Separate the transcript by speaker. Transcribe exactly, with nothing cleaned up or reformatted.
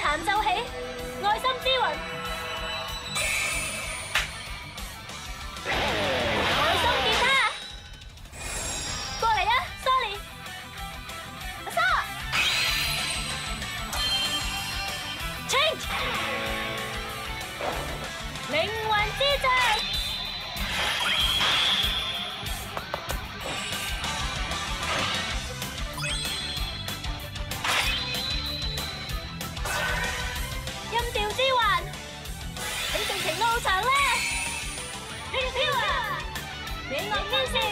Speaker 1: 彈奏起，愛心之魂，愛心吉他，過嚟啊 ，Sorry， 阿莎 ，Change， 靈魂之杖。 音調之環，你哋情路長咧，飄啊！戀愛天使。